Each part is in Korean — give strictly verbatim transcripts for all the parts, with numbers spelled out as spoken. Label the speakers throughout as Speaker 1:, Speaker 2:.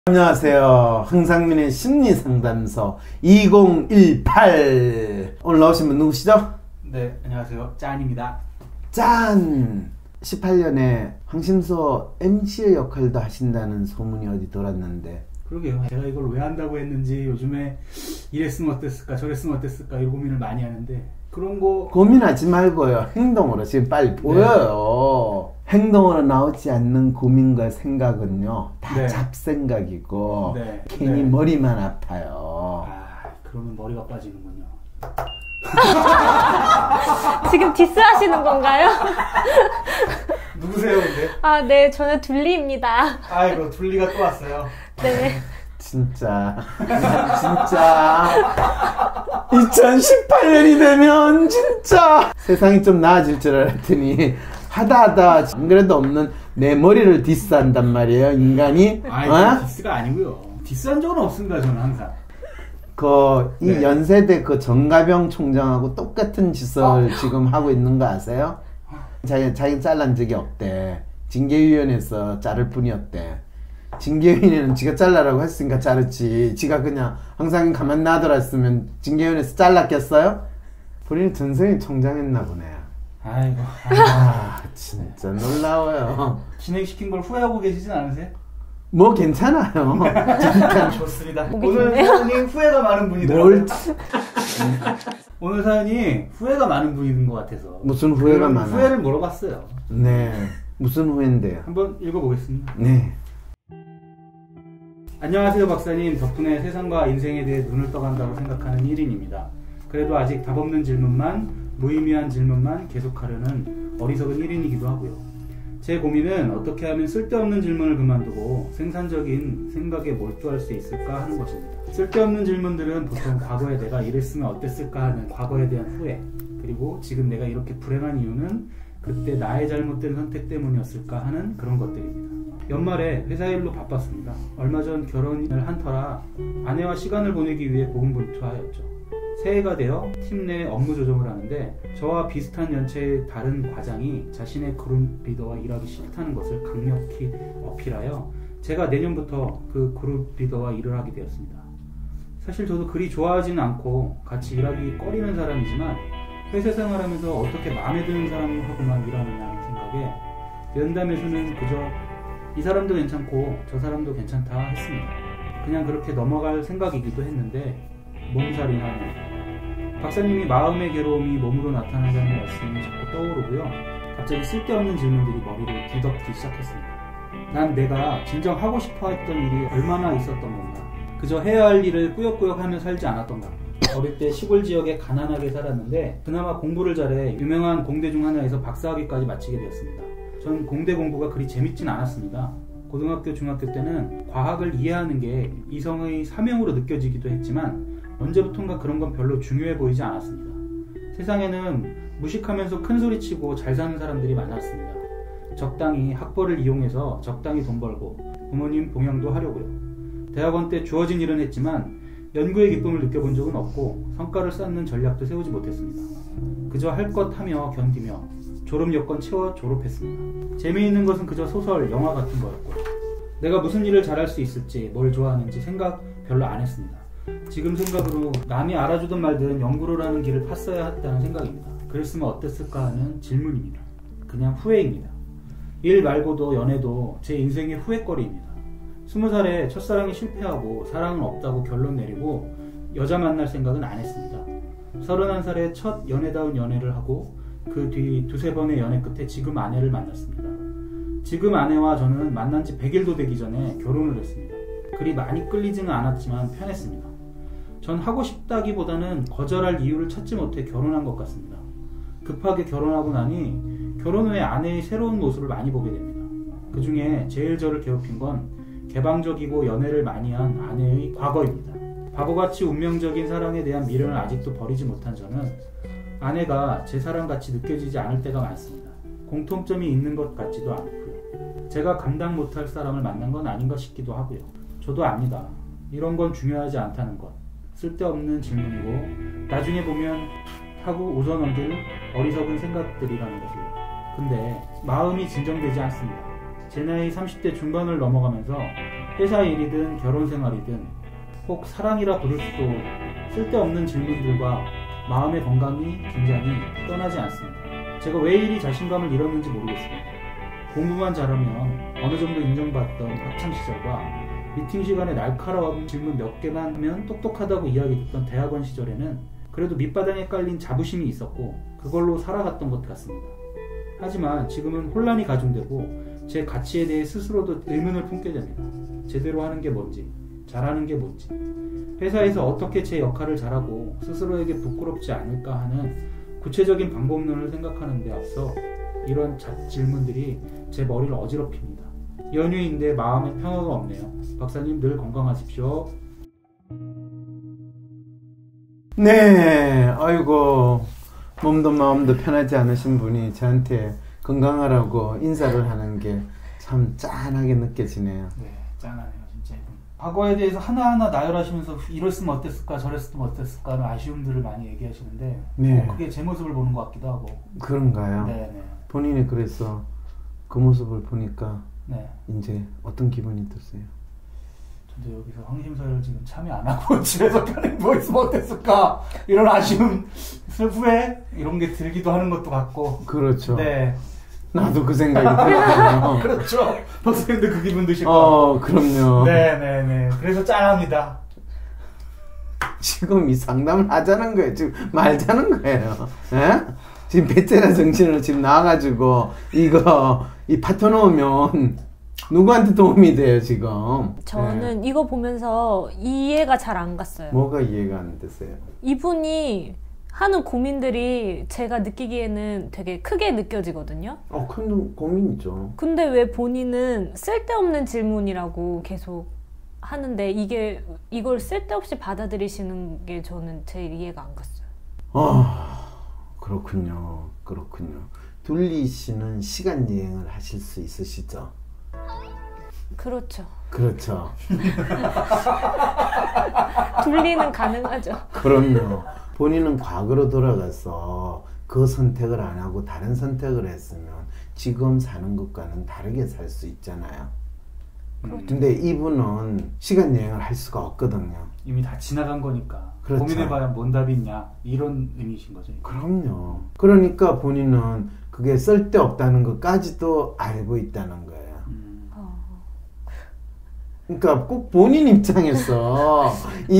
Speaker 1: 안녕하세요. 황상민의 심리상담소 이공일팔. 오늘 나오신 분 누구시죠?
Speaker 2: 네, 안녕하세요. 짠입니다.
Speaker 1: 짠! 십팔 년에 황심소 엠씨의 역할도 하신다는 소문이 어디 돌았는데.
Speaker 2: 그러게요. 제가 이걸 왜 한다고 했는지 요즘에 이랬으면 어땠을까 저랬으면 어땠을까 이런 고민을 많이 하는데 그런 거
Speaker 1: 고민하지 말고요. 행동으로 지금 빨리 보여요. 네. 행동으로 나오지 않는 고민과 생각은요 다 네. 잡생각이고 네. 괜히 네. 머리만 아파요.
Speaker 2: 아, 그러면 머리가 빠지는군요.
Speaker 3: 지금 디스하시는 건가요?
Speaker 2: 누구세요 근데?
Speaker 3: 아, 네, 저는 둘리입니다.
Speaker 2: 아이고, 둘리가 또 왔어요.
Speaker 3: 네.
Speaker 1: 진짜 진짜 이천십팔 년이 되면 진짜 세상이 좀 나아질 줄 알았더니 하다 하다 안 그래도 없는 내 머리를 디스한단 말이에요 인간이.
Speaker 2: 아이, 어? 디스가 아니고요. 디스한 적은 없습니다. 저는 항상
Speaker 1: 그 이
Speaker 2: 네.
Speaker 1: 연세대 그 정가병 총장하고 똑같은 짓을 어? 지금 하고 있는 거 아세요? 자기 자기 잘란 적이 없대. 징계위원회에서 자를 뿐이었대. 징계위원회는 지가 잘라라고 했으니까 자르지. 지가 그냥 항상 가만 놔둬놨으면 징계위원회에서 잘랐겠어요? 본인이 전생에 총장했나 보네.
Speaker 2: 아이고,
Speaker 1: 아 진짜 놀라워요.
Speaker 2: 진행시킨 걸 후회하고 계시진 않으세요?
Speaker 1: 뭐 괜찮아요.
Speaker 2: 일단 좋습니다. 오늘 사연이 후회가 많은 분이더라고요. 오늘 사연이 후회가 많은 분인 것 같아서.
Speaker 1: 무슨 후회가 많아?
Speaker 2: 후회를 물어봤어요.
Speaker 1: 네, 무슨 후회인데요?
Speaker 2: 한번 읽어보겠습니다.
Speaker 1: 네.
Speaker 2: 안녕하세요 박사님. 덕분에 세상과 인생에 대해 눈을 떠간다고 생각하는 일 인입니다. 그래도 아직 답없는 질문만, 무의미한 질문만 계속하려는 어리석은 일 인이기도 하고요. 제 고민은 어떻게 하면 쓸데없는 질문을 그만두고 생산적인 생각에 몰두할 수 있을까 하는 것입니다. 쓸데없는 질문들은 보통 과거에 내가 이랬으면 어땠을까 하는 과거에 대한 후회, 그리고 지금 내가 이렇게 불행한 이유는 그때 나의 잘못된 선택 때문이었을까 하는 그런 것들입니다. 연말에 회사 일로 바빴습니다. 얼마 전 결혼을 한 터라 아내와 시간을 보내기 위해 고군분투하였죠. 새해가 되어 팀 내 업무 조정을 하는데 저와 비슷한 연체의 다른 과장이 자신의 그룹 리더와 일하기 싫다는 것을 강력히 어필하여 제가 내년부터 그 그룹 리더와 일을 하게 되었습니다. 사실 저도 그리 좋아하지는 않고 같이 일하기 꺼리는 사람이지만 회사 생활하면서 어떻게 마음에 드는 사람하고만 일하느냐 하는 생각에 면담에서는 그저 이 사람도 괜찮고 저 사람도 괜찮다 했습니다. 그냥 그렇게 넘어갈 생각이기도 했는데 몸살이 나네요. 박사님이 마음의 괴로움이 몸으로 나타난다는 말씀이 자꾸 떠오르고요. 갑자기 쓸데없는 질문들이 머리를 뒤덮기 시작했습니다. 난 내가 진정 하고 싶어 했던 일이 얼마나 있었던 건가? 그저 해야 할 일을 꾸역꾸역 하며 살지 않았던가? 어릴 때 시골 지역에 가난하게 살았는데 그나마 공부를 잘해 유명한 공대 중 하나에서 박사학위까지 마치게 되었습니다. 전 공대 공부가 그리 재밌진 않았습니다. 고등학교, 중학교 때는 과학을 이해하는 게 이성의 사명으로 느껴지기도 했지만 언제부턴가 그런 건 별로 중요해 보이지 않았습니다. 세상에는 무식하면서 큰소리치고 잘 사는 사람들이 많았습니다. 적당히 학벌을 이용해서 적당히 돈 벌고 부모님 봉양도 하려고요. 대학원 때 주어진 일은 했지만 연구의 기쁨을 느껴본 적은 없고 성과를 쌓는 전략도 세우지 못했습니다. 그저 할 것 하며 견디며 졸업 여건 채워 졸업했습니다. 재미있는 것은 그저 소설, 영화 같은 거였고 내가 무슨 일을 잘할 수 있을지, 뭘 좋아하는지 생각 별로 안 했습니다. 지금 생각으로 남이 알아주든 말든 연구를 하는 길을 팠어야 했다는 생각입니다. 그랬으면 어땠을까 하는 질문입니다. 그냥 후회입니다. 일 말고도 연애도 제 인생의 후회거리입니다. 스무 살에 첫사랑이 실패하고 사랑은 없다고 결론 내리고 여자 만날 생각은 안 했습니다. 서른한 살에 첫 연애다운 연애를 하고 그 뒤 두세 번의 연애 끝에 지금 아내를 만났습니다. 지금 아내와 저는 만난 지 백 일도 되기 전에 결혼을 했습니다. 그리 많이 끌리지는 않았지만 편했습니다. 전 하고 싶다기보다는 거절할 이유를 찾지 못해 결혼한 것 같습니다. 급하게 결혼하고 나니 결혼 후에 아내의 새로운 모습을 많이 보게 됩니다. 그 중에 제일 저를 괴롭힌 건 개방적이고 연애를 많이 한 아내의 과거입니다. 바보같이 운명적인 사랑에 대한 미련을 아직도 버리지 못한 저는 아내가 제 사랑같이 느껴지지 않을 때가 많습니다. 공통점이 있는 것 같지도 않고요. 제가 감당 못할 사람을 만난 건 아닌가 싶기도 하고요. 저도 압니다. 이런 건 중요하지 않다는 것. 쓸데없는 질문이고 나중에 보면 하고 웃어 넘길 어리석은 생각들이라는 것이에요. 근데 마음이 진정되지 않습니다. 제 나이 삼십 대 중반을 넘어가면서 회사 일이든 결혼 생활이든 혹 사랑이라 부를 수도 쓸데없는 질문들과 마음의 건강이 굉장히 떠나지 않습니다. 제가 왜 이리 자신감을 잃었는지 모르겠습니다. 공부만 잘하면 어느 정도 인정받던 학창시절과 미팅 시간에 날카로운 질문 몇 개만 하면 똑똑하다고 이야기 듣던 대학원 시절에는 그래도 밑바닥에 깔린 자부심이 있었고 그걸로 살아갔던 것 같습니다. 하지만 지금은 혼란이 가중되고 제 가치에 대해 스스로도 의문을 품게 됩니다. 제대로 하는 게 뭔지, 잘하는 게 뭔지, 회사에서 어떻게 제 역할을 잘하고 스스로에게 부끄럽지 않을까 하는 구체적인 방법론을 생각하는 데 앞서 이런 질문들이 제 머리를 어지럽힙니다. 연휴인데 마음의 평화가 없네요. 박사님 늘 건강하십시오.
Speaker 1: 네, 아이고 몸도 마음도 편하지 않으신 분이 저한테 건강하라고 인사를 하는 게 참 짠하게 느껴지네요.
Speaker 2: 네, 짠하네요 진짜. 과거에 대해서 하나하나 나열하시면서 이랬으면 어땠을까 저랬으면 어땠을까는 아쉬움들을 많이 얘기하시는데
Speaker 1: 네.
Speaker 2: 어, 그게 제 모습을 보는 것 같기도 하고.
Speaker 1: 그런가요?
Speaker 2: 네, 네.
Speaker 1: 본인이 그래서 그 모습을 보니까
Speaker 2: 네.
Speaker 1: 이제 어떤 기분이 드세요?
Speaker 2: 저도 여기서 황심서를 지금 참여 안 하고 집에서 편히 뭐 있으면 어땠을까 이런 아쉬움, 후회 이런 게 들기도 하는 것도 같고.
Speaker 1: 그렇죠.
Speaker 2: 네.
Speaker 1: 나도 그 생각이 들어요.
Speaker 2: 그렇죠. 박사님도 그 기분 드실 거예요.
Speaker 1: 어, 그럼요.
Speaker 2: 네네네. 그래서 짠합니다.
Speaker 1: 지금 이 상담을 하자는 거예요. 지금 말자는 거예요. 에? 지금 베테랑 정신으로 지금 나와가지고 이거 이 파트너 오면 누구한테 도움이 돼요 지금?
Speaker 3: 저는 네. 이거 보면서 이해가 잘 안 갔어요.
Speaker 1: 뭐가 이해가 안 됐어요?
Speaker 3: 이분이 하는 고민들이 제가 느끼기에는 되게 크게 느껴지거든요.
Speaker 1: 어, 큰 고민이죠.
Speaker 3: 근데 왜 본인은 쓸데없는 질문이라고 계속 하는데 이게 이걸 쓸데없이 받아들이시는 게 저는 제일 이해가 안 갔어요.
Speaker 1: 아, 그렇군요. 그렇군요. 둘리 씨는 시간 여행을 하실 수 있으시죠?
Speaker 3: 그렇죠.
Speaker 1: 그렇죠.
Speaker 3: 둘리는 가능하죠.
Speaker 1: 그럼요. 본인은 과거로 돌아가서 그 선택을 안 하고 다른 선택을 했으면 지금 사는 것과는 다르게 살 수 있잖아요.
Speaker 2: 그렇죠.
Speaker 1: 근데 이분은 시간 여행을 할 수가 없거든요.
Speaker 2: 이미 다 지나간 거니까.
Speaker 1: 그렇죠.
Speaker 2: 고민해봐야 뭔 답이 있냐 이런 의미신 거죠.
Speaker 1: 그럼요. 그러니까 본인은 그게 쓸데없다는 것까지도 알고 있다는 거예요.
Speaker 2: 음.
Speaker 1: 그러니까 꼭 본인 입장에서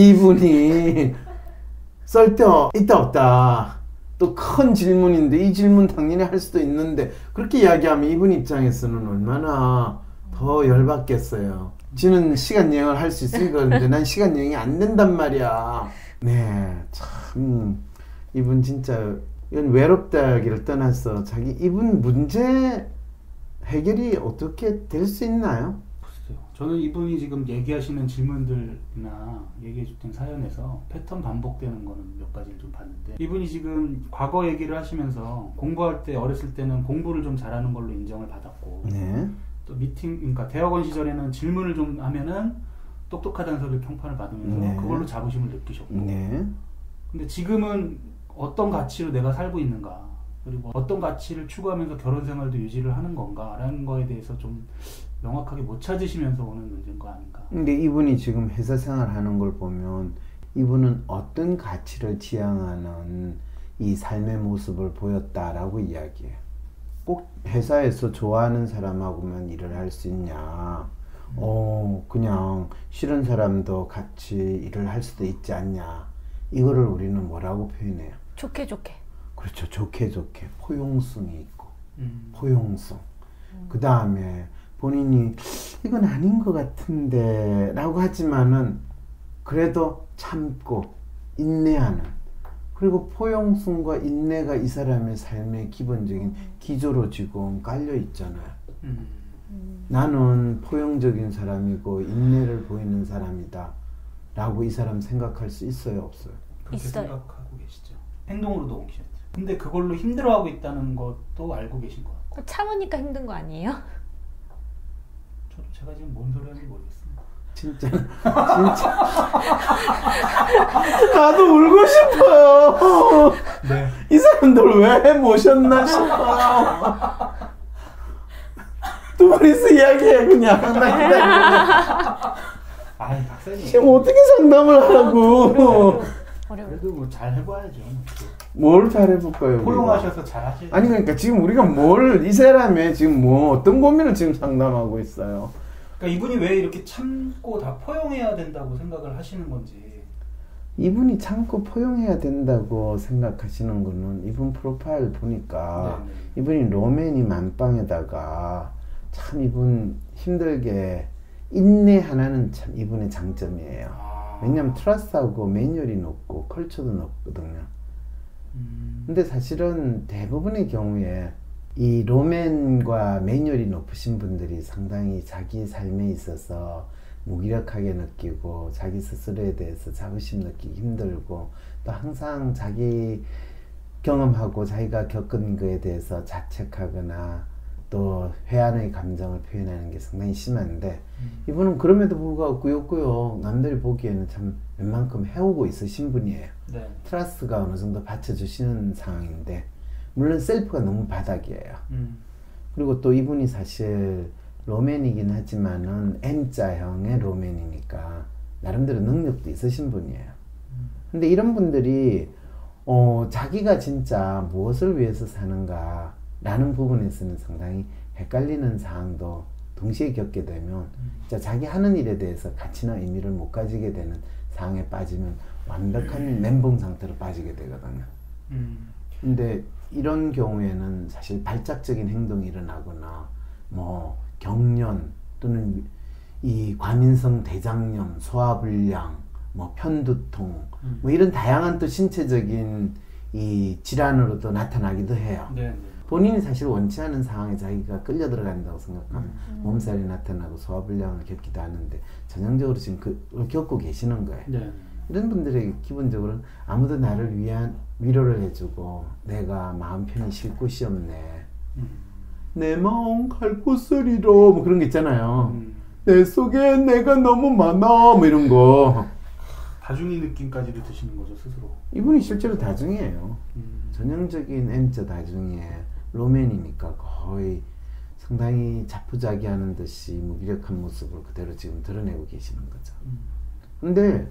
Speaker 1: 이분이 쓸데있다 없다 또 큰 질문인데 이 질문 당연히 할 수도 있는데 그렇게 이야기하면 이분 입장에서는 얼마나 더 열받겠어요. 지는 시간 여행을 할 수 있으니까 그런데 난 시간 여행이 안 된단 말이야. 네, 참 이분 진짜 이건 외롭다기를 떠나서 자기 이분 문제 해결이 어떻게 될 수 있나요?
Speaker 2: 저는 이분이 지금 얘기하시는 질문들이나 얘기해줬던 사연에서 패턴 반복되는 거는 몇 가지를 좀 봤는데 이분이 지금 과거 얘기를 하시면서 공부할 때 어렸을 때는 공부를 좀 잘하는 걸로 인정을 받았고
Speaker 1: 네.
Speaker 2: 또 미팅, 그러니까 대학원 시절에는 질문을 좀 하면은 똑똑하다는 소리를 평판을 받으면서
Speaker 1: 네.
Speaker 2: 그걸로 자부심을 느끼셨고
Speaker 1: 네.
Speaker 2: 근데 지금은 어떤 가치로 내가 살고 있는가 그리고 어떤 가치를 추구하면서 결혼 생활도 유지를 하는 건가 라는 거에 대해서 좀 명확하게 못 찾으시면서 오는 문제인 거 아닌가.
Speaker 1: 근데 이분이 지금 회사 생활하는 걸 보면 이분은 어떤 가치를 지향하는 이 삶의 모습을 보였다라고 이야기해요. 꼭 회사에서 좋아하는 사람하고만 일을 할 수 있냐. 음. 어, 그냥 싫은 사람도 같이 일을 할 수도 있지 않냐. 이거를 우리는 뭐라고 표현해요?
Speaker 3: 좋게 좋게.
Speaker 1: 그렇죠. 좋게 좋게. 포용성이 있고.
Speaker 2: 음.
Speaker 1: 포용성. 음. 그 다음에 본인이 이건 아닌 것 같은데 라고 하지만은 그래도 참고 인내하는 그리고 포용성과 인내가 이 사람의 삶의 기본적인 기조로 지금 깔려 있잖아요.
Speaker 2: 음.
Speaker 1: 나는 포용적인 사람이고 인내를 보이는 사람이다 라고 이 사람 생각할 수 있어요 없어요?
Speaker 2: 그렇게
Speaker 3: 있어요.
Speaker 2: 생각하고 계시죠. 행동으로도 옮기셨죠. 근데 그걸로 힘들어하고 있다는 것도 알고 계신 것 같고.
Speaker 3: 참으니까 힘든 거 아니에요?
Speaker 2: 저도 제가 지금 뭔 소리 하는지 모르겠습니다.
Speaker 1: 진짜 진짜 나도 울고 싶어요.
Speaker 2: 네.
Speaker 1: 이 사람들 왜 모셨나 싶어요. 두 분이서 이야기해 그냥.
Speaker 2: 아이 박사님.
Speaker 1: 지금 어떻게 상담을 하라고?
Speaker 2: 그래도 뭐 잘 해봐야죠.
Speaker 1: 뭘 잘 해볼까요?
Speaker 2: 포용하셔서 잘 하시죠.
Speaker 1: 아니 그러니까 지금 우리가 뭘 이 사람의 지금 뭐 어떤 고민을 지금 상담하고 있어요?
Speaker 2: 그러니까 이분이 왜 이렇게 참고 다 포용해야 된다고 생각을 하시는 건지.
Speaker 1: 이분이 참고 포용해야 된다고 생각하시는 거는 이분 프로파일 보니까
Speaker 2: 네네.
Speaker 1: 이분이 로맨이 만빵에다가 참 이분 힘들게 인내 하나는 참 이분의 장점이에요.
Speaker 2: 아.
Speaker 1: 왜냐면 트러스트하고 매뉴얼이 높고 컬처도 높거든요.
Speaker 2: 음.
Speaker 1: 근데 사실은 대부분의 경우에 이 로맨과 매뉴얼이 높으신 분들이 상당히 자기 삶에 있어서 무기력하게 느끼고 자기 스스로에 대해서 자부심 느끼기 힘들고 또 항상 자기 경험하고 자기가 겪은 거에 대해서 자책하거나 또 회한의 감정을 표현하는 게 상당히 심한데
Speaker 2: 음.
Speaker 1: 이분은 그럼에도 불구하고 꾸역꾸역 남들이 보기에는 참 웬만큼 해오고 있으신 분이에요.
Speaker 2: 네.
Speaker 1: 트러스트가 어느 정도 받쳐주시는 상황인데 물론 셀프가 너무 바닥이에요.
Speaker 2: 음.
Speaker 1: 그리고 또 이분이 사실 로맨이긴 하지만은 M자형의 로맨이니까 나름대로 능력도 있으신 분이에요. 근데 이런 분들이 어, 자기가 진짜 무엇을 위해서 사는가 라는 부분에서는 상당히 헷갈리는 사항도 동시에 겪게 되면 진짜 자기 하는 일에 대해서 가치나 의미를 못 가지게 되는 상황에 빠지면 완벽한 멘붕 상태로 빠지게 되거든요.
Speaker 2: 음.
Speaker 1: 근데 이런 경우에는 사실 발작적인 행동이 일어나거나 뭐 경련 또는 이 과민성 대장염, 소화불량, 뭐 편두통
Speaker 2: 음.
Speaker 1: 뭐 이런 다양한 또 신체적인 이 질환으로도 나타나기도 해요.
Speaker 2: 네, 네.
Speaker 1: 본인이 사실 원치 않은 상황에 자기가 끌려 들어간다고 생각하면
Speaker 3: 음.
Speaker 1: 몸살이 나타나고 소화불량을 겪기도 하는데 전형적으로 지금 그걸 겪고 계시는 거예요.
Speaker 2: 네.
Speaker 1: 이런 분들에게 기본적으로는 아무도 나를 위한 위로를 해주고 내가 마음 편히 쉴 곳이 없네.
Speaker 2: 음.
Speaker 1: 내 마음 갈 곳을 잃어 뭐 그런 거 있잖아요.
Speaker 2: 음.
Speaker 1: 내 속에 내가 너무 많아 뭐 이런 거.
Speaker 2: 다중이 느낌까지도 드시는 거죠 스스로.
Speaker 1: 이분이 실제로 다중이에요.
Speaker 2: 음.
Speaker 1: 전형적인 M자 다중의 로맨이니까 거의 상당히 자포자기하는 듯이 무기력한 모습을 그대로 지금 드러내고 계시는 거죠.
Speaker 2: 음.
Speaker 1: 근데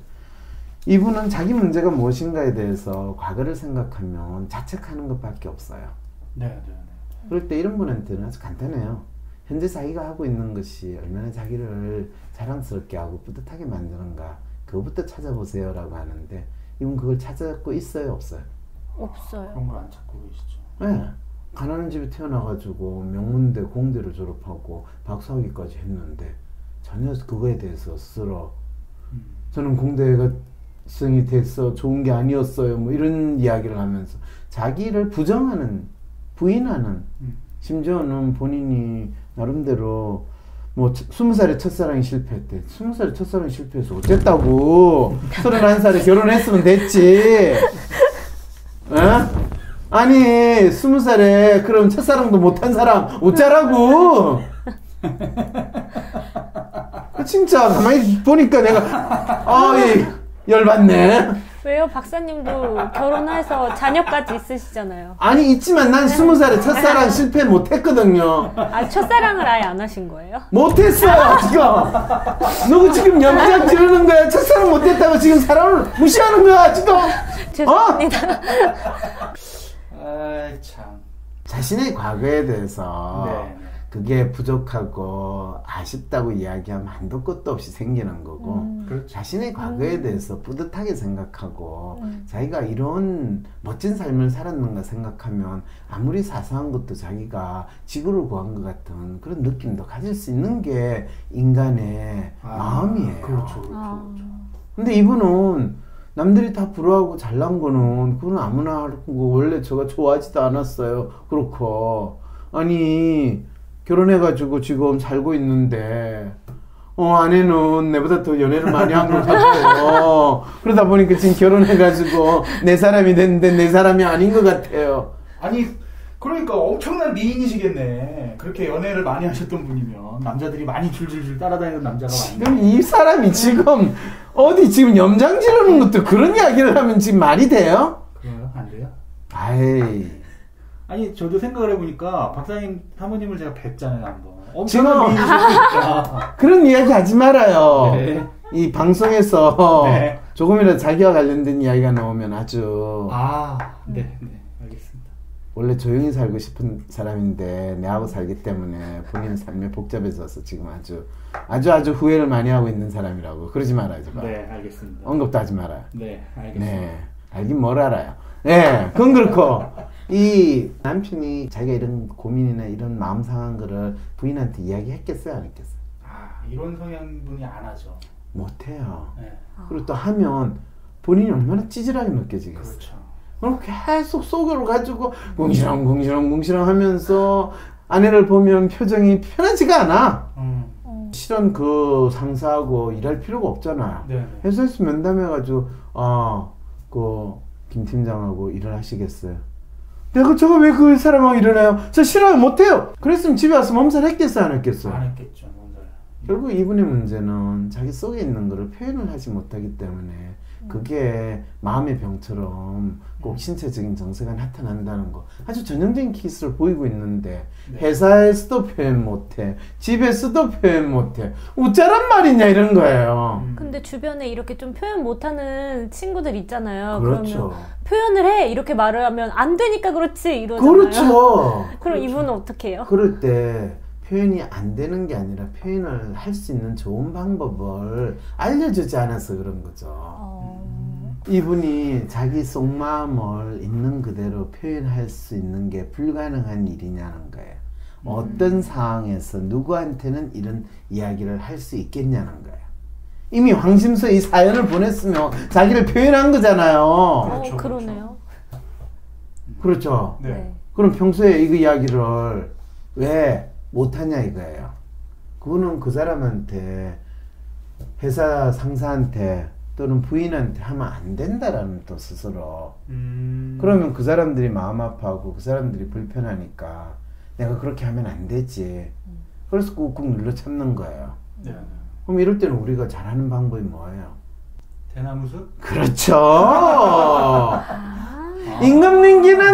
Speaker 1: 이분은 자기 문제가 무엇인가에 대해서 과거를 생각하면 자책하는 것밖에 없어요.
Speaker 2: 네, 네, 네.
Speaker 1: 그럴 때 이런 분한테는 아주 간단해요. 현재 자기가 하고 있는 것이 얼마나 자기를 자랑스럽게 하고 뿌듯하게 만드는가 그거부터 찾아보세요 라고 하는데 이분 그걸 찾고 있어요 없어요?
Speaker 3: 없어요.
Speaker 2: 그런 걸 안 찾고 계시죠.
Speaker 1: 네. 가난한 집에 태어나가지고 명문대 공대를 졸업하고 박사학위까지 했는데 전혀 그거에 대해서 스스로
Speaker 2: 음.
Speaker 1: 저는 공대가 성이 돼서 좋은 게 아니었어요 뭐 이런 이야기를 하면서 자기를 부정하는 부인하는
Speaker 2: 음.
Speaker 1: 심지어는 본인이 나름대로 뭐 스무 살에 첫사랑이 실패했대. 스무 살에 첫사랑이 실패해서 어쨌다고. 서른한 살에 결혼했으면 됐지. 어? 아니 스무 살에 그럼 첫사랑도 못한 사람 어쩌라고. 진짜 가만히 보니까 내가 아이 열받네.
Speaker 3: 왜요? 박사님도 결혼해서 자녀까지 있으시잖아요.
Speaker 1: 아니 있지만 난 스무 살에 첫사랑 실패 못했거든요.
Speaker 3: 아, 첫사랑을 아예 안 하신 거예요?
Speaker 1: 못했어요 지금. 너 지금 염장 지르는 거야. 첫사랑 못했다고 지금 사람을 무시하는 거야 지금.
Speaker 3: 죄송합니다.
Speaker 2: 아이 참.
Speaker 1: 자신의 과거에 대해서
Speaker 2: 네.
Speaker 1: 그게 부족하고 아쉽다고 이야기하면 한도 끝도 없이 생기는 거고
Speaker 3: 음.
Speaker 2: 그렇죠.
Speaker 1: 자신의 과거에 대해서 뿌듯하게 생각하고
Speaker 3: 음.
Speaker 1: 자기가 이런 멋진 삶을 살았는가 생각하면 아무리 사소한 것도 자기가 지구를 구한 것 같은 그런 느낌도 가질 수 있는 게 인간의
Speaker 2: 아,
Speaker 1: 마음이에요.
Speaker 2: 그렇죠, 그렇죠,
Speaker 3: 아.
Speaker 2: 그렇죠.
Speaker 1: 근데 이분은 남들이 다 부러워하고 잘난 거는 그건 아무나 하는 거 원래 제가 좋아하지도 않았어요. 그렇고 아니 결혼해가지고 지금 살고 있는데 어 아내는 내보다 더 연애를 많이 한 것 같아요. 그러다 보니까 지금 결혼해가지고 내 사람이 됐는데 내 사람이 아닌 것 같아요.
Speaker 2: 아니 그러니까 엄청난 미인이시겠네. 그렇게 연애를 많이 하셨던 분이면 남자들이 많이 줄줄줄 따라다니는 남자가
Speaker 1: 지금
Speaker 2: 많네.
Speaker 1: 이 사람이 지금 어디 지금 염장 지르는 것도 그런 이야기를 하면 지금 말이 돼요?
Speaker 2: 그래요? 안 돼요?
Speaker 1: 아이
Speaker 2: 아니 저도 생각을 해보니까 박사님 사모님을 제가 뵀잖아요 한번. 엄청난 미인이시니까.
Speaker 1: 그런 이야기 하지 말아요.
Speaker 2: 네.
Speaker 1: 이 방송에서
Speaker 2: 네.
Speaker 1: 조금이라도 자기와 관련된 이야기가 나오면 아주
Speaker 2: 아, 네, 네, 알겠습니다.
Speaker 1: 원래 조용히 살고 싶은 사람인데 내하고 살기 때문에 본인 삶이 복잡해져서 지금 아주 아주 아주 후회를 많이 하고 있는 사람이라고. 그러지 말아요, 제발.
Speaker 2: 네, 알겠습니다.
Speaker 1: 언급도 하지 말아요.
Speaker 2: 네, 알겠습니다.
Speaker 1: 네, 알긴 뭘 알아요. 네, 그건 그렇고 이 남편이 자기가 이런 고민이나 이런 마음 상한 거를 부인한테 이야기했겠어요, 안 했겠어요?
Speaker 2: 아, 이런 성향 분이 안 하죠.
Speaker 1: 못해요.
Speaker 2: 네,
Speaker 1: 그리고 또 하면 본인이 얼마나 찌질하게 느껴지겠어요.
Speaker 2: 그렇죠.
Speaker 1: 그럼 계속 속으로 가지고 궁시렁 궁시렁 궁시렁 하면서 아내를 보면 표정이 편하지가 않아.
Speaker 2: 음,
Speaker 1: 실은 그 상사하고 일할 필요가 없잖아.
Speaker 2: 네, 네.
Speaker 1: 회사에서 면담해가지고 아그 김 팀장하고 일을 하시겠어요? 내가 저거 왜 그 사람하고 일을 해요? 저 싫어요, 못해요. 그랬으면 집에 와서 몸살 했겠어요, 안 했겠어요?
Speaker 2: 안 했겠죠, 뭔가요.
Speaker 1: 결국 이분의 문제는 자기 속에 있는 거를 표현을 하지 못하기 때문에 그게 마음의 병처럼 꼭 신체적인 증세가 나타난다는 거, 아주 전형적인 케이스를 보이고 있는데
Speaker 2: 네.
Speaker 1: 회사에서도 표현 못해, 집에서도 표현 못해, 어쩌란 말이냐 이런 거예요.
Speaker 2: 음.
Speaker 3: 근데 주변에 이렇게 좀 표현 못하는 친구들 있잖아요.
Speaker 1: 그렇죠.
Speaker 3: 그러면 표현을 해 이렇게 말을 하면 안 되니까 그렇지 이러잖아요.
Speaker 1: 그렇죠.
Speaker 3: 그럼 이분은 어떻게 해요?
Speaker 1: 그럴 때 표현이 안 되는 게 아니라 표현을 할 수 있는 좋은 방법을 알려주지 않아서 그런 거죠.
Speaker 3: 어...
Speaker 1: 이분이 자기 속마음을 있는 그대로 표현할 수 있는 게 불가능한 일이냐는 거예요. 음. 어떤 상황에서 누구한테는 이런 이야기를 할 수 있겠냐는 거예요. 이미 황심소에 이 사연을 보냈으면 자기를 표현한 거잖아요.
Speaker 3: 어,
Speaker 2: 그렇죠,
Speaker 3: 그러네요.
Speaker 1: 그렇죠.
Speaker 2: 네.
Speaker 3: 네.
Speaker 1: 그럼 평소에 이거 이야기를 왜 못하냐 이거예요. 그거는 그 사람한테, 회사 상사한테 또는 부인한테 하면 안 된다라는 또 스스로.
Speaker 2: 음...
Speaker 1: 그러면 그 사람들이 마음 아파하고 그 사람들이 불편하니까 내가 그렇게 하면 안 되지. 그래서 꾹꾹 눌러 참는 거예요.
Speaker 2: 네.
Speaker 1: 그럼 이럴 때는 우리가 잘하는 방법이 뭐예요?
Speaker 2: 대나무숲?
Speaker 1: 그렇죠. 임금님기는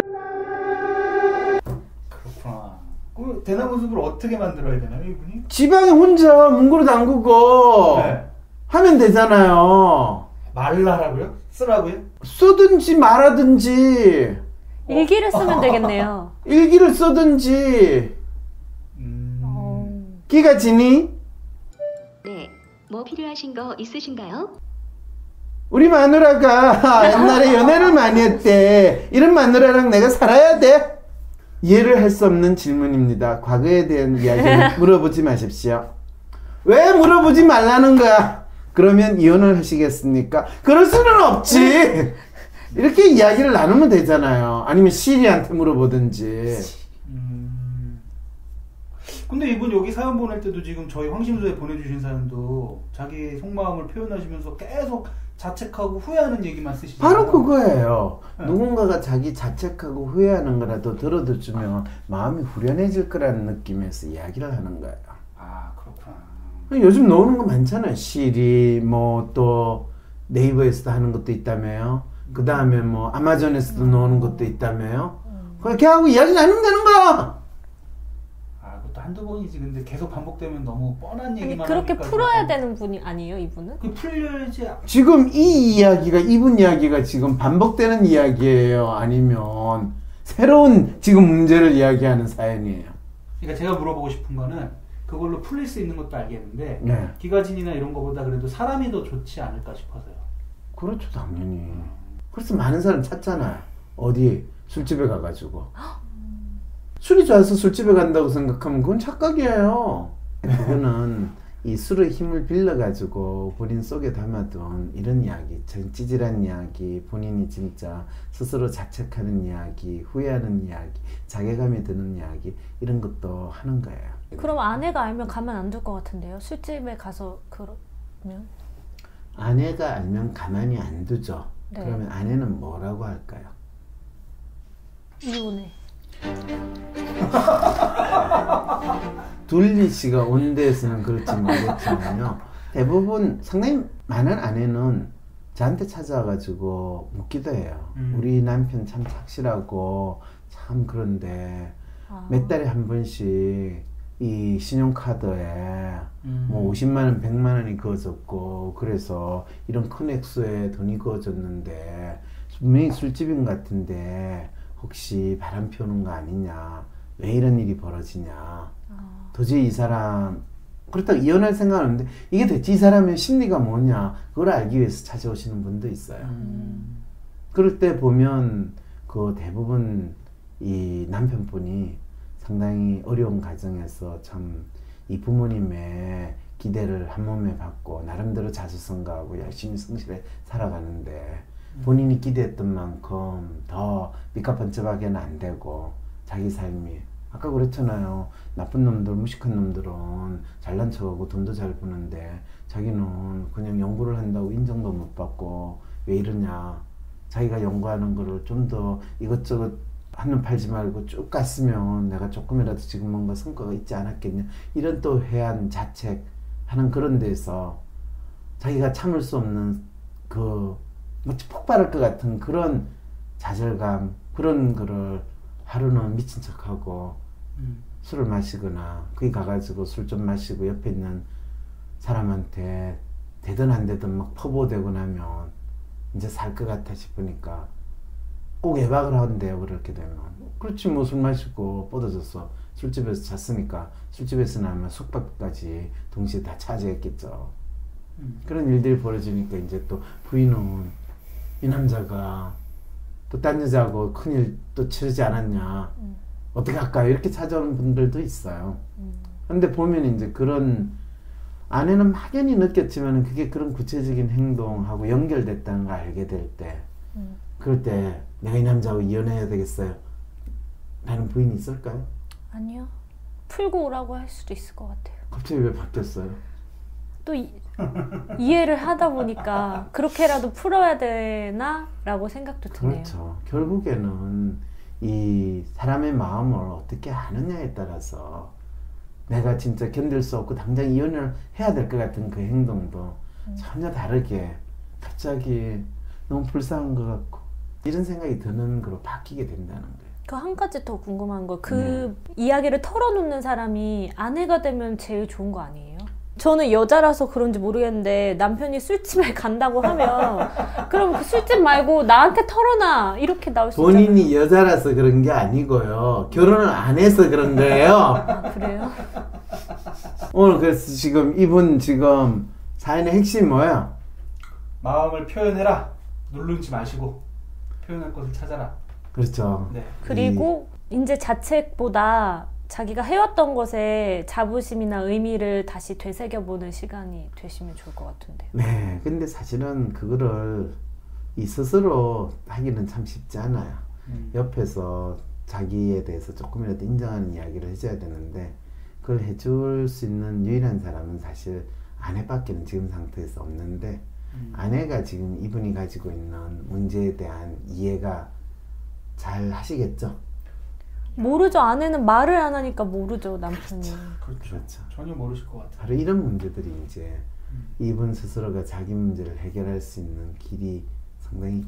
Speaker 2: 그렇구나. 그 대나무숲을 어떻게 만들어야 되나요, 이분이?
Speaker 1: 지방에 혼자 문구로 담그고
Speaker 2: 네.
Speaker 1: 하면 되잖아요.
Speaker 2: 말을 하라고요? 쓰라고요?
Speaker 1: 쓰든지 말하든지
Speaker 3: 일기를 쓰면 되겠네요.
Speaker 1: 일기를 쓰든지.
Speaker 2: 음...
Speaker 3: 어...
Speaker 1: 끼가 지니?
Speaker 4: 네, 뭐 필요하신 거 있으신가요?
Speaker 1: 우리 마누라가 옛날에 연애를 많이 했대. 이런 마누라랑 내가 살아야 돼? 이해를 할 수 없는 질문입니다. 과거에 대한 이야기는 물어보지 마십시오. 왜 물어보지 말라는 거야? 그러면 이혼을 하시겠습니까? 그럴 수는 없지. 이렇게 이야기를 나누면 되잖아요. 아니면 시리한테 물어보든지.
Speaker 2: 음... 근데 이분 여기 사연 보낼 때도 지금 저희 황심소에 보내주신 사연도 자기 속마음을 표현하시면서 계속 자책하고 후회하는 얘기만 쓰시잖아요.
Speaker 1: 바로 그거예요.
Speaker 2: 네.
Speaker 1: 누군가가 자기 자책하고 후회하는 거라도 들어도 주면 마음이 후련해질 거라는 느낌에서 이야기를 하는 거예요.
Speaker 2: 아, 그렇구나.
Speaker 1: 요즘 나오는 거 많잖아요. 시리, 뭐 또 네이버에서도 하는 것도 있다며요. 그 다음에 뭐 아마존에서도 나오는 것도 있다며요. 그렇게 하고 이야기 나누면 되는 거야.
Speaker 2: 아, 그것도 한두 번이지. 근데 계속 반복되면 너무 뻔한
Speaker 3: 아니
Speaker 2: 얘기만
Speaker 3: 그렇게
Speaker 2: 하니까
Speaker 3: 풀어야
Speaker 2: 조금-
Speaker 3: 되는 분이 아니에요, 이분은?
Speaker 2: 그 풀려야지.
Speaker 1: 지금 이 이야기가, 이분 이야기가 지금 반복되는 이야기예요? 아니면 새로운 지금 문제를 이야기하는 사연이에요?
Speaker 2: 그러니까 제가 물어보고 싶은 거는 그걸로 풀릴 수 있는 것도 알겠는데
Speaker 1: 네.
Speaker 2: 기가진이나 이런 거보다 그래도 사람이 더 좋지 않을까 싶어서요.
Speaker 1: 그렇죠, 당연히. 그래서 많은 사람 찾잖아요. 어디 술집에 가가지고 술이 좋아서 술집에 간다고 생각하면 그건 착각이에요. 그거는 이 술의 힘을 빌려가지고 본인 속에 담아둔 이런 이야기, 찌질한 이야기, 본인이 진짜 스스로 자책하는 이야기, 후회하는 이야기, 자괴감이 드는 이야기, 이런 것도 하는 거예요.
Speaker 3: 그럼 아내가 알면 가만 안 둘 것 같은데요? 술집에 가서 그러면?
Speaker 1: 아내가 알면 가만히 안 두죠.
Speaker 3: 네.
Speaker 1: 그러면 아내는 뭐라고 할까요?
Speaker 3: 이혼해.
Speaker 1: 둘리 씨가 온 데에서는 그렇지 모르겠지만요. 대부분 상당히 많은 아내는 저한테 찾아와가지고 묻기도 해요.
Speaker 2: 음.
Speaker 1: 우리 남편 참 착실하고 참 그런데
Speaker 3: 아.
Speaker 1: 몇 달에 한 번씩 이 신용카드에
Speaker 2: 음.
Speaker 1: 뭐 오십만 원, 백만 원이 그어졌고 그래서 이런 큰 액수의 돈이 그어졌는데 분명히 술집인 것 같은데 혹시 바람 피우는 거 아니냐, 왜 이런 일이 벌어지냐,
Speaker 3: 아.
Speaker 1: 도저히 이 사람 그렇다고 이혼할 생각은 없는데 이게 대체 이 사람의 심리가 뭐냐 그걸 알기 위해서 찾아오시는 분도 있어요.
Speaker 2: 음.
Speaker 1: 그럴 때 보면 그 대부분 이 남편분이 상당히 어려운 가정에서 참 이 부모님의 기대를 한 몸에 받고 나름대로 자수성가하고 열심히 성실히 살아가는데 본인이 기대했던 만큼 더 밑값번쩍하게는 안 되고 자기 삶이 아까 그랬잖아요. 나쁜 놈들, 무식한 놈들은 잘난 척하고 돈도 잘 버는데 자기는 그냥 연구를 한다고 인정도 못 받고 왜 이러냐. 자기가 연구하는 거를 좀 더 이것저것 한눈 팔지 말고 쭉 갔으면 내가 조금이라도 지금 뭔가 성과가 있지 않았겠냐. 이런 또 회한 자책 하는 그런 데서 자기가 참을 수 없는 그 마치 폭발할 것 같은 그런 좌절감 그런 거를 하루는 미친 척하고
Speaker 2: 음.
Speaker 1: 술을 마시거나 거기 가가지고 술 좀 마시고 옆에 있는 사람한테 되든 안 되든 막 퍼부어대고 나면 이제 살 것 같아 싶으니까 꼭 예박을 한대요. 그렇게 되면 그렇지 뭐 술 마시고 뻗어졌어 술집에서 잤으니까 술집에서 나면 숙박까지 동시에 다 차지했겠죠.
Speaker 2: 음.
Speaker 1: 그런 일들이 벌어지니까 이제 또 부인은 이 남자가 또 딴 여자하고 큰일 또 치르지 않았냐
Speaker 3: 음.
Speaker 1: 어떻게 할까요? 이렇게 찾아오는 분들도 있어요.
Speaker 3: 음.
Speaker 1: 근데 보면 이제 그런 아내는 막연히 느꼈지만 그게 그런 구체적인 행동하고 연결됐다는 걸 알게 될 때
Speaker 3: 음.
Speaker 1: 그럴 때 내가 이 남자하고 이혼해야 되겠어요 라는 부인이 있을까요?
Speaker 3: 아니요. 풀고 오라고 할 수도 있을 것 같아요.
Speaker 1: 갑자기 왜 바뀌었어요?
Speaker 3: 또 이, 이해를 하다 보니까 그렇게라도 풀어야 되나? 라고 생각도 드네요.
Speaker 1: 그렇죠. 결국에는 이 사람의 마음을 어떻게 하느냐에 따라서 내가 진짜 견딜 수 없고 당장 이혼을 해야 될 것 같은 그 행동도
Speaker 3: 음.
Speaker 1: 전혀 다르게 갑자기 너무 불쌍한 것 같고 이런 생각이 드는 거로 바뀌게 된다는 거예요.
Speaker 3: 그 한 가지 더 궁금한 거, 그 네. 이야기를 털어놓는 사람이 아내가 되면 제일 좋은 거 아니에요? 저는 여자라서 그런지 모르겠는데 남편이 술집에 간다고 하면 그럼 그 술집 말고 나한테 털어놔 이렇게 나올 수 있잖아요.
Speaker 1: 본인이 여자라서 그런 게 아니고요. 결혼을 안 해서 그런 거예요.
Speaker 3: 아, 그래요?
Speaker 1: 오늘 그래서 지금 이분 지금 사연의 핵심이 뭐야?
Speaker 2: 마음을 표현해라. 누르지 마시고 표현할 것을 찾아라.
Speaker 1: 그렇죠.
Speaker 2: 네.
Speaker 3: 그리고 이... 이제 자책보다 자기가 해왔던 것에 자부심이나 의미를 다시 되새겨보는 시간이 되시면 좋을 것 같은데요.
Speaker 1: 네, 근데 사실은 그거를 이 스스로 하기는 참 쉽지 않아요.
Speaker 2: 음.
Speaker 1: 옆에서 자기에 대해서 조금이라도 인정하는 이야기를 해줘야 되는데 그걸 해줄 수 있는 유일한 사람은 사실 아내밖에는 지금 상태에서 없는데 음. 아내가 지금 이분이 가지고 있는 문제에 대한 이해가 잘 하시겠죠?
Speaker 3: 모르죠. 아내는 말을 안 하니까 모르죠, 남편이.
Speaker 2: 그렇죠. 그렇죠. 전혀 모르실 것 같아요.
Speaker 1: 바로 이런 문제들이 이제
Speaker 2: 음.
Speaker 1: 이분 스스로가 자기 문제를 해결할 수 있는 길이 상당히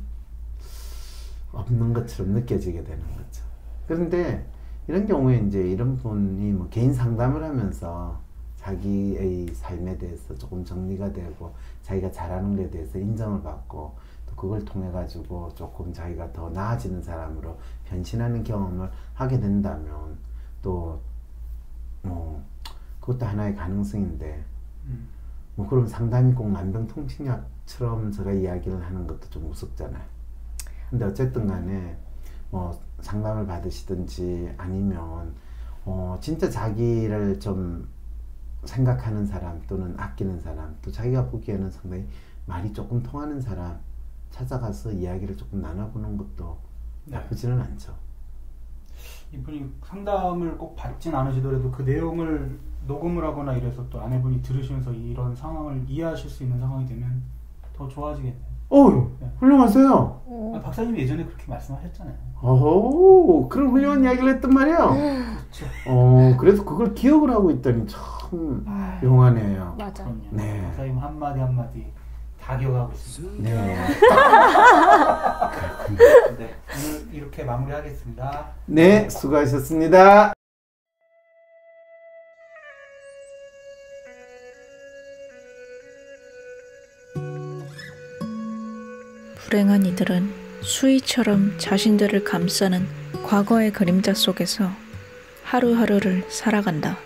Speaker 1: 없는 것처럼 느껴지게 되는 거죠. 그런데 이런 경우에 이제 이런 분이 뭐 개인 상담을 하면서 자기의 삶에 대해서 조금 정리가 되고 자기가 잘하는 것에 대해서 인정을 받고 또 그걸 통해 가지고 조금 자기가 더 나아지는 사람으로 변신하는 경험을 하게 된다면 또 뭐 그것도 하나의 가능성인데
Speaker 2: 음.
Speaker 1: 뭐 그럼 상담이 꼭 만병통치약처럼 제가 이야기를 하는 것도 좀 무섭잖아요. 근데 어쨌든 간에 뭐 상담을 받으시든지 아니면 어 진짜 자기를 좀 생각하는 사람 또는 아끼는 사람 또 자기가 보기에는 상당히 말이 조금 통하는 사람 찾아가서 이야기를 조금 나눠보는 것도
Speaker 2: 네.
Speaker 1: 나쁘지는 않죠.
Speaker 2: 이분이 상담을 꼭 받진 않으시더라도 그 내용을 녹음을 하거나 이래서 또 아내분이 들으시면서 이런 상황을 이해하실 수 있는 상황이 되면 더 좋아지겠네요.
Speaker 1: 어우,
Speaker 2: 네.
Speaker 1: 훌륭하세요.
Speaker 2: 아, 박사님이 예전에 그렇게 말씀하셨잖아요.
Speaker 1: 어허, 그런 훌륭한 이야기를 했단 말이야.
Speaker 2: 그렇죠.
Speaker 1: 어, 그래서 그걸 기억을 하고 있다니 참
Speaker 2: 아,
Speaker 1: 용하네요.
Speaker 3: 맞아.
Speaker 2: 그럼요.
Speaker 1: 네.
Speaker 2: 박사님 한마디 한마디 다 기억하고 있습니다.
Speaker 1: 네.
Speaker 2: 네. 오늘 이렇게 마무리하겠습니다.
Speaker 1: 네, 수고하셨습니다.
Speaker 5: 불행한 이들은 수위처럼 자신들을 감싸는 과거의 그림자 속에서 하루하루를 살아간다.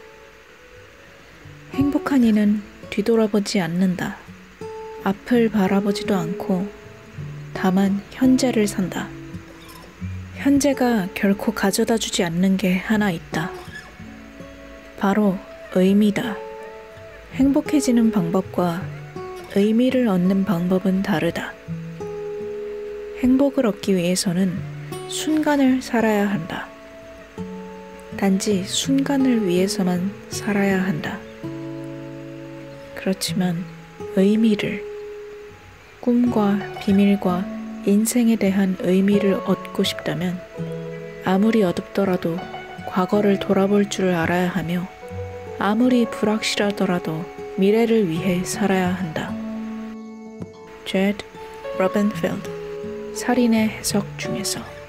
Speaker 5: 행복한 이는 뒤돌아보지 않는다. 앞을 바라보지도 않고 다만 현재를 산다. 현재가 결코 가져다 주지 않는 게 하나 있다. 바로 의미다. 행복해지는 방법과 의미를 얻는 방법은 다르다. 행복을 얻기 위해서는 순간을 살아야 한다. 단지 순간을 위해서만 살아야 한다. 그렇지만 의미를, 꿈과 비밀과 인생에 대한 의미를 얻고 싶다면 아무리 어둡더라도 과거를 돌아볼 줄 알아야 하며 아무리 불확실하더라도 미래를 위해 살아야 한다. 제드 로벤필드, 살인의 해석 중에서